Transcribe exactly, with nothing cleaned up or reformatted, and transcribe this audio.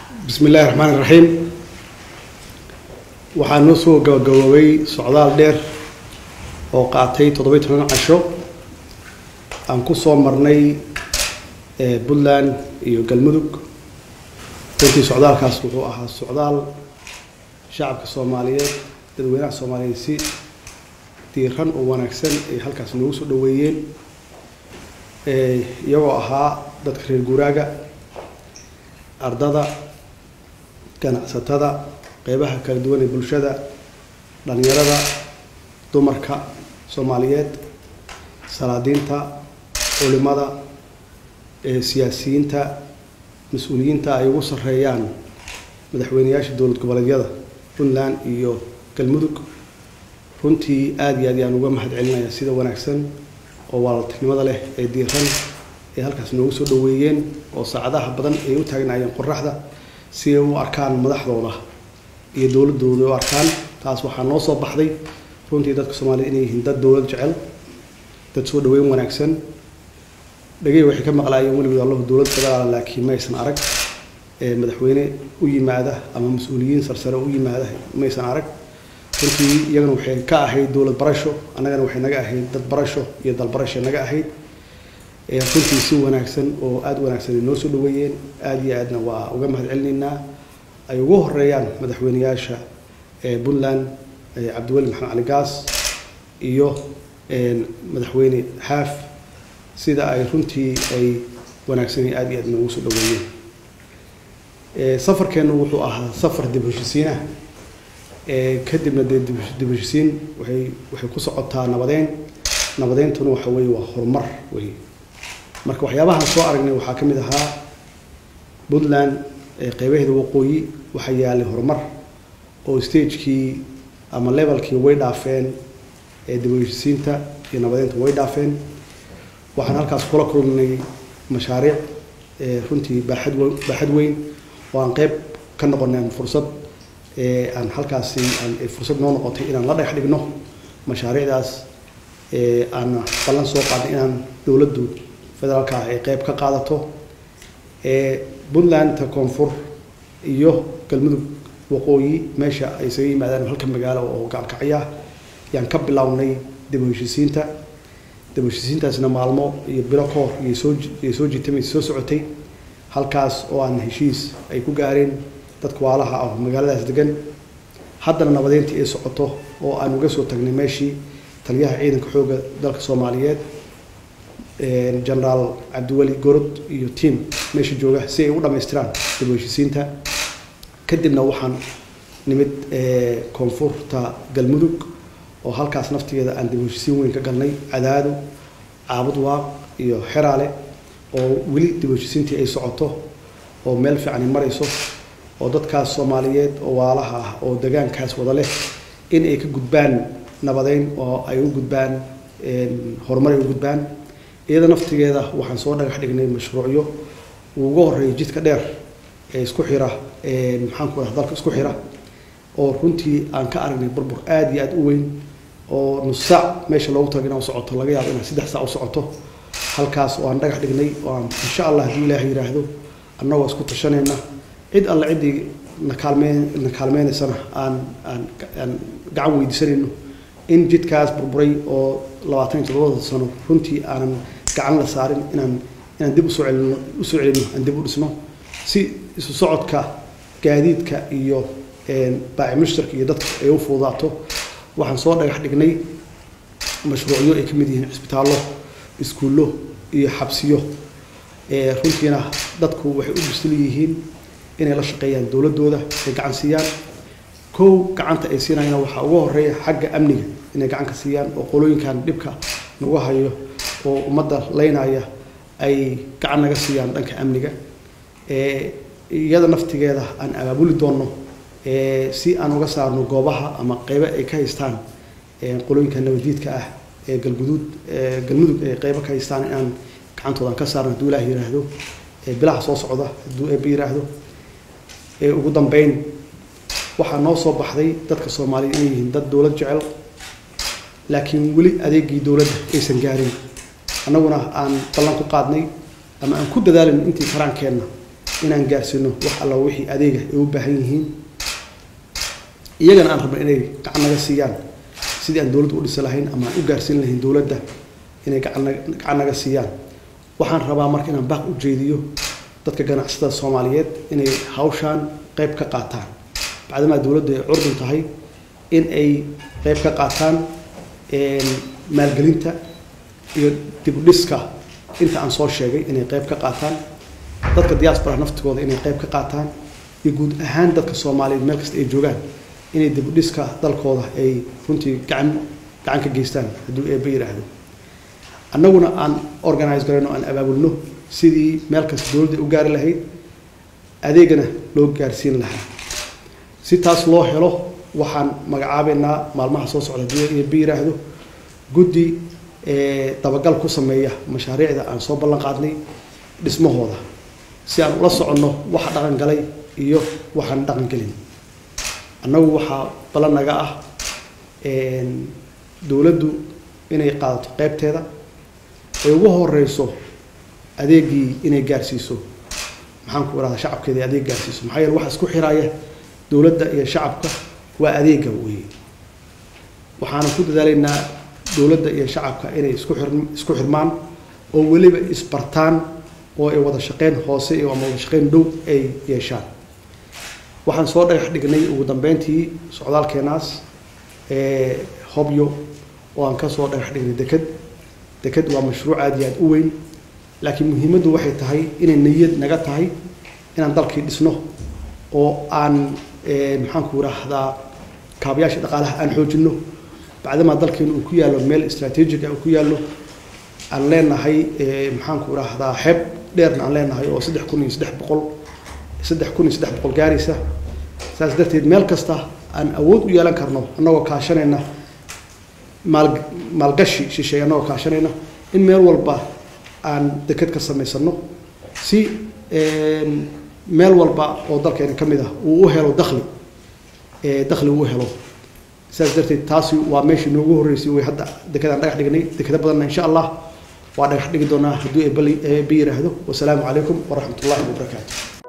بسم الله الرحمن الرحيم. waxaan noo soo gabagaboway socdaal dheer oo qaatay toddoba iyo toban casho aan ku soo marnay ee Puntland iyo Galmudug. intii socdaalkaas wuxuu ahaa socdaal shacabka Soomaaliyeed dadweynaha Soomaaliyeed si diiran oo wanaagsan ay halkaas noogu soo dhaweeyeen ee iyagoo ahaa dadka reer guuraaga ardada ganacsatada qaybaha kala duwan ee bulshada dhalinyarada dumarka Soomaaliyeed salaadiinta culimada ee siyaasiyiinta mas'uuliyiinta ay ugu sareeyaan madaxweynayaasha dowlad goboleedyada Puntland iyo Galmudug runtii aad iyo aad ayaan uga mahadcelinayaa sida wanaagsan oo walaaltinimada leh ee diiran ee halkaas noogu soo dhaweeyeen oo saacadaha badan ay u taagnaayeen qorraxda si ay u arkaan madaxdooda iyo dowladooda u arkaan. taas waxaa noo soo baxday runtii dadka Soomaaliyeed inay yihiin dad dowlad jecel dad soo dhaweyn wanaagsan dhagay waxay ka maqlaayeen waliba Allah dowlad federaal laakiin ma aysan arag ee madaxweyne u yimaada ama mas'uuliyiin sarsare u yimaada ma aysan arag. runtii iyagana waxay ka ahayd dowlad barasho annagana waxay naga ahayd dad barasho iyo dal barasho naga ahayd ee runtii si wanaagsan oo aad wanaagsan inoo soo dhaweeyeen aad iyo aadna waa uga mahadcelinaynaa ay ugu horeeyaan madaxweynayaasha ee Puntland ee Cabdiweli Maxamed Cali Gaas iyo ee madaxweyne Xaaf sida ay runtii ay wanaagsan aad iyo aad noogu soo dhaweeyeen. ee safarkeenu wuxuu ahaa safar dib u heshiisiin ee kadibna dib u heshiisiin waxay waxay ku socotaa nabadeyn nabadeyntuna waxa weeye waa horumar weeye. marka waxyaabaha soo aragnay waxaa ka mid ahaa Puntland ee qaybaheeda waqooyi waxa yaalay horumar oo stage-kii ama level-kii way dhaafeen ee dib u heshiisiinta iyo nabadeynta way dhaafeen. waxaan halkaas kula kulmay mashaariic ee runtii baaxad weyn baaxad weyn oo aan qayb ka noqonay fursad ee aan halkaas aan fursad noo noqotay inaan la dhex dhigno mashaariicdaas ee aan balan soo qaadnay inaan dowladdu federaalka ay qayb ka qaadato ee Puntland ta koonfur iyo Galmudug waqooyi meesha ay soo yimaadaan halka magaalo oo gaalkacya yaan ka bilownay dib u heshiisiinta. dib u heshiisiintaasna maalmo iyo bilo ka hor iyo soo iyo soo jiitay soo socotay halkaas oo aan heshiis ay ku gaareen dadka waalaha ah magaaladaas degan. haddana nabadeyntii ay socoto oo aan uga soo tagnay meeshii taliyaha ciidanka xooga dalka Soomaaliyeed ee General Cabdiweli Gorod iyo team meesha jooga si ay u dhameystiraan dib u heshiisiinta. kadibna waxaan nimid ee koonfurta Galmudug oo halkaas naftigeeda aan dib u heshiisiin weyn ka galnay Cadaado Caabud Waaq iyo Xeraale oo weli dib u heshiisiintii ay socoto oo meel fiican marayso oo dadkaas Soomaaliyeed oo waalaha ah oo deegaankaas wada leh in ay ka gudbaan nabadeyn oo ay u gudbaan een horumar ay u gudbaan. iyada naftigeeda waxaan soo dhagax dhignay mashruucyo ugu horeeyay jidka dheer ee isku xira ee maxaan ku raahdaa dalka isku xira oo runtii aan ka aragnay burbur aad iyo aad u weyn oo nus saac meesha loogu tagay inuu socoto laga yaabo in saddex saac u socoto halkaas oo aan dhagax dhignay oo aan insha Allah hadii Ilaahay yiraahdo annagoo isku tashanayna cid alla cidii na kaalmeen na kaalmeenaysan aan aan gacan weydiisanayno in jidkaas burburay oo labaatan iyo toddoba sano runtii aan gacan la saarin inaan inaan dib u soo celino u soo celino aan dib u dhisno si isu socodka gaadiidka iyo een baaci mushtarka iyo dadka ay u fududaato. waxaan soo dhagax dhignay mashruucyo ay ka mid yihiin isbitaallo iskuulo iyo xabsiyo ee runtiina dadku waxay u bisil yihiin inay la shaqeeyaan dowladooda ay gacan siiyaan. kow gacanta ay siinayna waxa ugu horeeya xagga amniga inay gacan ka siiyaan oo qolooyinkan dhibka nagu hayo oo ummadda leynaya ay gacan naga siiyaan dhanka amniga. ee iyada naftigeeda aan abaabuli doono ee si aan uga saarno goobaha ama qaybo ay ka haystaan ee qolooyinka nabadiidka ah ee galgudud ee Galmudug ee qaybo ka haystaan in aan gacantoodan ka saarno haduu Ilaahay yiraahdo ee bilaha soo socda haduu ay yiraahdo. ee ugu dambeyn waxaa noo soo baxday dadka Soomaaliyeed inay yihiin dad dowlad jecel laakiin weli adeegii dowladda aysan gaarin annaguna aan ballan ku qaadnay ama aan ku dadaalin intii karaankeenna inaan gaarsino wax alla wixii adeega ay u baahan yihiin iyagana aan rabno inay gacan naga siiyaan sidii aan dawladda u dhisi lahayn ama aan u gaarsiin lahayn dawladda inay gacan naga siiyaan waxaan rabaa marka inaan baaq u jeediyo dadka ganacsatada Soomaaliyeed inay hawshaan qayb ka qaataan bacdama dawladdu ay curdun tahay in ay qayb ka qaataan een maalgelinta iyo dib u dhiska inta aan soo sheegay inay qayb ka qaataan dadka diaspora naftigooda inay qayb ka qaataan iyo guud ahaan dadka Soomaaliyeed meel kasta ay joogaan inay dib u dhiska dalkooda ay runtii gacan gacan ka geystaan haddii ay bayraahdo annaguna aan organize garayno aan abaabulno sidii meel kasta dawladda u gaari lahayd adeegana loo gaarsiin lahaa si taas loo helo waxaan magacaabeynaa maalmaha soo socda haddii ay bayraahdo guddi ee dabagal ku sameeya mashaariicda aan soo ballan qaadnay dhismahooda si aan ula soconno waxa dhaqan galay iyo waxaan dhaqan galin annagu waxaa ballan naga ah een dawladdu inay qaadato qaybteeda ay ugu horeyso adeegii inay gaarsiiso maxaan ku waradaa shacabkeeda adeeg gaarsiiso maxaa yeelay waxa isku xiraaya dawladda iyo shacabka waa adeega weeye waxaan ku dadaalaynaa dawladda iyo shacabka inay isku xirmaan isku xirmaan oo waliba isbartaan oo ay wada shaqeyn hoose iyo ama wada shaqeyn dhow ay yeeshaan waxaan soo dhagax dhignay ugu dambeyntii socdaalkeenaas ee hobyo oo aan ka soo dhagax dhignay dekad dekad waa mashruuc aad iyo aad u weyn laakiin muhiimaddu waxay tahay inay niyad naga tahay inaan dalkii dhisno oo aan maxaan ku raahdaa kaabayaasha dhaqaalaha aan xoojino bacdama dalkeenu uu ku yaalo meel istiraatiijig ah uu ku yaalo aan leenahay maxaan ku raahdaa xeeb dheerna aan leenahay oo saddex kun iyo saddex boqol saddex kun iyo saddex boqol gaaraysa saas darteed meel kasta aan awood u yeelan karno annagoo kaashanayna maal maalgashi shisheeye annagoo kaashanayna in meel walba aan dekad ka samaysano si meel walba oo dalkeena ka mid ah uu u helo dakhli ee dakhli uu helo saas darteed taasi waa meeshii noogu horeysay way hadda dekadaan dhagax dhignay dekada badanna insha Allah waa dhagax dhigi doonaa haddii ay bali ay yiraahdo wassalaamu calaykum wa rahmatullahi wa barakaatuh